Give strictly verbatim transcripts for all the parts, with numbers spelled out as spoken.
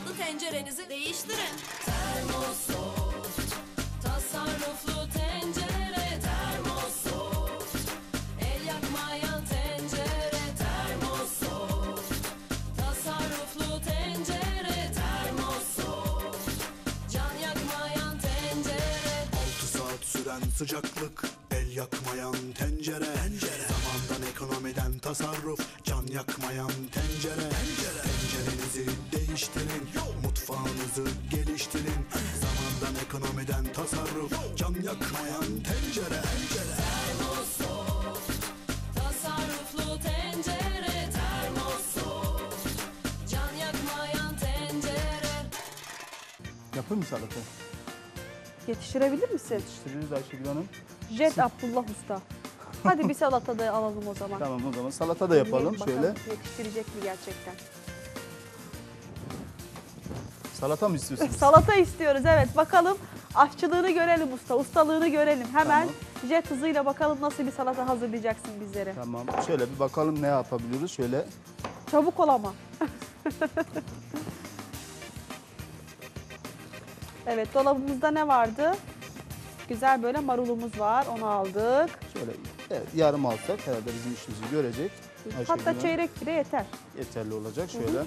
tasarruflu tencerenizi değiştirin. Termosoft tasarruflu tencere, Termosoft el yakmayan tencere, Termosoft tasarruflu tencere, Termosoft can yakmayan tencere. Altı saat süren sıcaklık, el yakmayan tencere, tencere. Zamandan, ekonomiden tasarruf, can yakmayan tencere, tencere. Tencerenizi değiştirin, mutfağınızı geliştirin. Zamandan, ekonomiden tasarruf, can yakmayan tencere, tencere. Termosoft tasarruflu tencere, Termosoft can yakmayan tencere. Yapayım mı salata? Yetiştirebilir misin? Yetiştiririz Ayşegül Hanım. Jet Abdullah Usta. Hadi bir salata da alalım o zaman. Tamam, o zaman salata da yapalım. Deneyelim bakalım, Şöyle. yetiştirecek mi gerçekten? Salata mı istiyorsunuz? Salata istiyoruz, evet. Bakalım aşçılığını görelim usta, ustalığını görelim. Hemen Tamam. jet hızıyla bakalım nasıl bir salata hazırlayacaksın bizlere. Tamam. Şöyle bir bakalım ne yapabiliyoruz. Şöyle. Çabuk ol ama. Evet, dolabımızda ne vardı? Güzel böyle marulumuz var, onu aldık. Şöyle evet, yarım alsak herhalde bizim işimizi görecek. Ayşegül Hatta Hanım. çeyrek bile yeter. Yeterli olacak. Şöyle.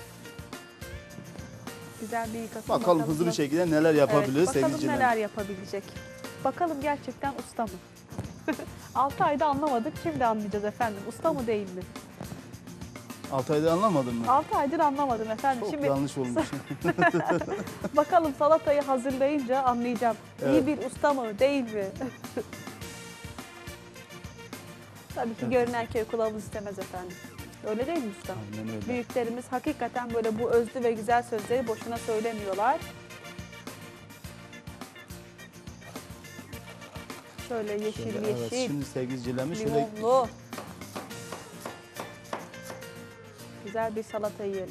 Güzel bir yıkasın. Bakalım hızlı bir nasıl- şekilde neler yapabiliriz Evet, bakalım sevgili neler yapabilecek. Bakalım gerçekten usta mı? altı ayda anlamadık, şimdi anlayacağız efendim. Usta mı değil mi? altı ayda anlamadın mı? altı aydır anlamadım efendim. Çok Şimdi yanlış olmuş. bakalım salatayı hazırlayınca anlayacağım. Evet. İyi bir usta mı değil mi? Tabii ki Evet. görünen köy kılavuz istemez efendim. Öyle değil mi usta? Aynen öyle. Büyüklerimiz hakikaten böyle bu özlü ve güzel sözleri boşuna söylemiyorlar. Şöyle yeşil Şöyle, yeşil, evet, şimdi sevgili izleyicilerimiz şöyle limonlu. Güzel bir salata yiyelim.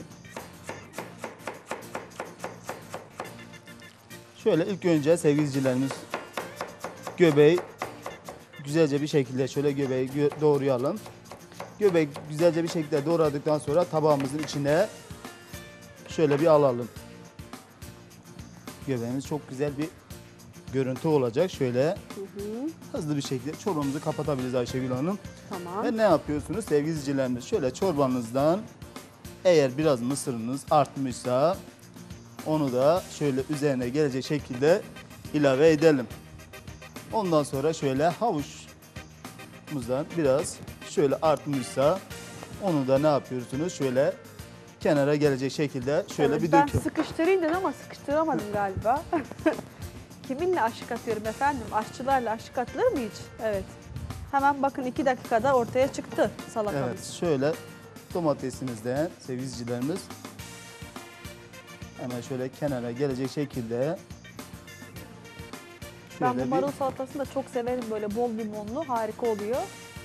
Şöyle ilk önce sevgili izleyicilerimiz göbeği güzelce bir şekilde şöyle göbeği gö- doğrayalım. Göbeği güzelce bir şekilde doğradıktan sonra tabağımızın içine şöyle bir alalım. Göbeğimiz çok güzel bir görüntü olacak. Şöyle Hı hı, hızlı bir şekilde çorbamızı kapatabiliriz Ayşegül Hanım. tamam. Ve ne yapıyorsunuz sevgili izleyicilerimiz? Şöyle çorbanızdan eğer biraz mısırınız artmışsa onu da şöyle üzerine gelecek şekilde ilave edelim. Ondan sonra şöyle havuçumuzdan biraz şöyle artmışsa onu da ne yapıyorsunuz? Şöyle kenara gelecek şekilde şöyle Evet, bir ben dökün. sıkıştırayım dedim ama sıkıştıramadım galiba. Kiminle aşık atıyorum efendim? Aşçılarla aşık atılır mı hiç? Evet. Hemen bakın iki dakikada ortaya çıktı salatamız. Evet, şöyle domatesimizden sevgili izleyicilerimiz hemen şöyle kenara gelecek şekilde Ben bu şöyle marul bir salatasını da çok severim, böyle bol limonlu, harika oluyor.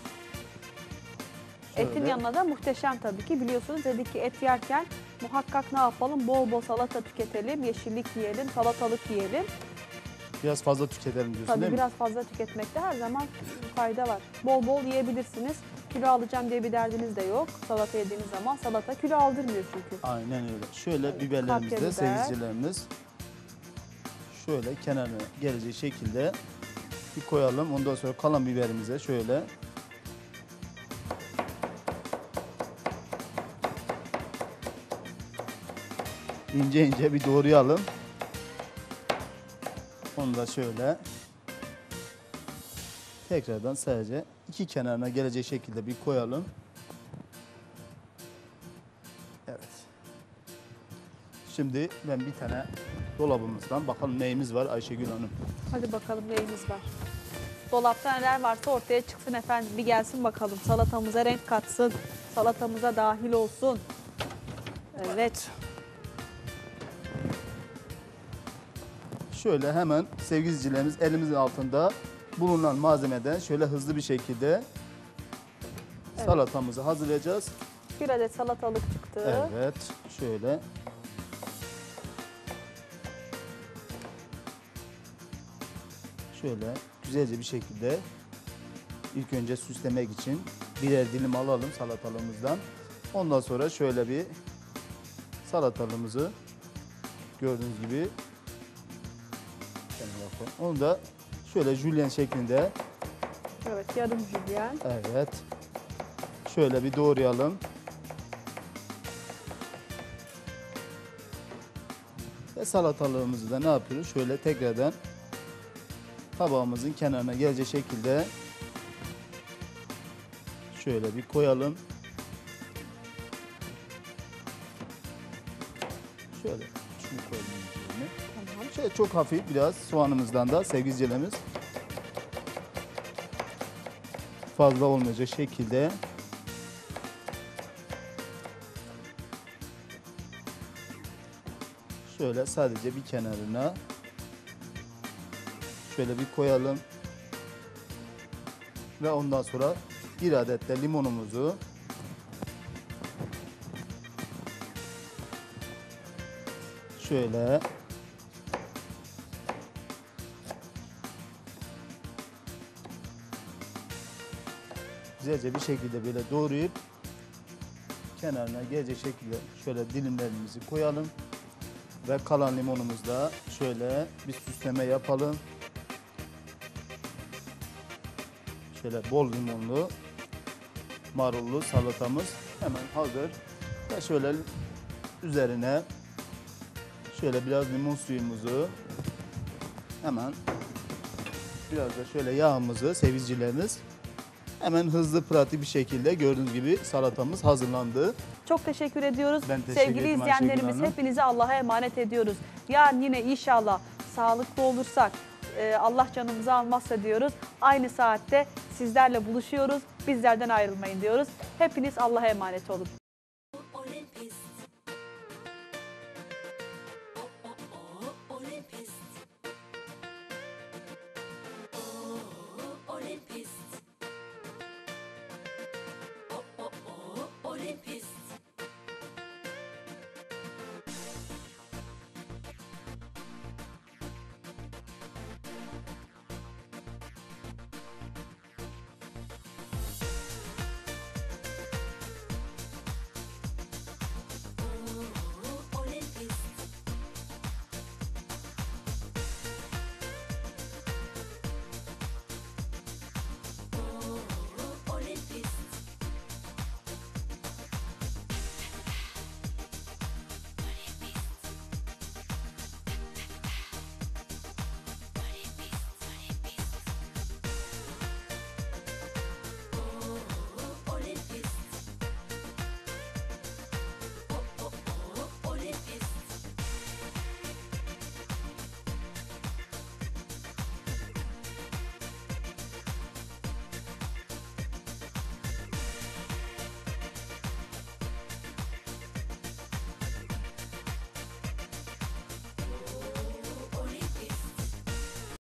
Etin şöyle- yanına da muhteşem tabii ki. Biliyorsunuz dedik ki et yerken muhakkak ne yapalım? Bol bol salata tüketelim, yeşillik yiyelim, salatalık yiyelim. biraz fazla tüketelim diyorsun Tabii değil mi? biraz fazla tüketmekte her zaman fayda var. Bol bol yiyebilirsiniz. Kilo alacağım diye bir derdiniz de yok. Salata yediğiniz zaman salata kilo aldırmıyor çünkü. Aynen öyle. Şöyle Evet, biberlerimiz kapya de biber. sevgilicilerimiz şöyle kenarına gelecek şekilde bir koyalım. Ondan sonra kalan biberimize şöyle ince ince bir doğrayalım. Onu da şöyle tekrardan sadece iki kenarına gelecek şekilde bir koyalım. Evet. Şimdi ben bir tane dolabımızdan bakalım neyimiz var Ayşegül Hanım. Hadi bakalım neyimiz var. Dolapta neler varsa ortaya çıksın efendim. Bir gelsin bakalım. Salatamıza renk katsın. Salatamıza dahil olsun. Evet. Şöyle hemen sevgili izleyicilerimiz elimizin altında bulunan malzemeden şöyle hızlı bir şekilde Evet. salatamızı hazırlayacağız. Bir adet salatalık çıktı. Evet, şöyle. Şöyle güzelce bir şekilde ilk önce süslemek için birer dilim alalım salatalığımızdan. Ondan sonra şöyle bir salatalığımızı Gördüğünüz gibi. Onu da şöyle jülyen şeklinde, Evet, yarım jülyen. evet, şöyle bir doğrayalım. Ve salatalığımızı da ne yapıyoruz? Şöyle tekrardan tabağımızın kenarına gelecek şekilde şöyle bir koyalım. Şöyle şunu koyalım üzerine. Tamam. Şöyle çok hafif biraz soğanımızdan da sevgili izleyicilerimiz fazla olmayacak şekilde şöyle sadece bir kenarına şöyle bir koyalım ve ondan sonra bir adet de limonumuzu şöyle güzelce bir şekilde böyle doğrayıp kenarına gelecek şekilde şöyle dilimlerimizi koyalım ve kalan limonumuzla şöyle bir süsleme yapalım. Şöyle bol limonlu marullu salatamız hemen hazır ve şöyle üzerine şöyle biraz limon suyumuzu hemen biraz da şöyle yağımızı sevgilicilerimiz hemen hızlı pratik bir şekilde gördüğünüz gibi salatamız hazırlandı. Çok teşekkür ediyoruz. Ben teşekkür Sevgili ederim Ayşegül izleyenlerimiz Hanım. hepinizi Allah'a emanet ediyoruz. Yarın yine inşallah sağlıklı olursak e, Allah canımızı almazsa diyoruz. Aynı saatte sizlerle buluşuyoruz. Bizlerden ayrılmayın diyoruz. Hepiniz Allah'a emanet olun.